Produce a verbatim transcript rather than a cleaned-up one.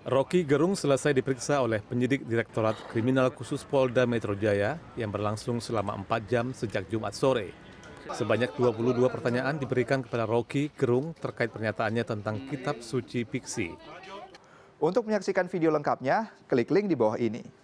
Rocky Gerung selesai diperiksa oleh penyidik Direktorat Kriminal Khusus Polda Metro Jaya yang berlangsung selama empat jam sejak Jumat sore. Sebanyak dua puluh dua pertanyaan diberikan kepada Rocky Gerung terkait pernyataannya tentang kitab suci fiksi. Untuk menyaksikan video lengkapnya, klik link di bawah ini.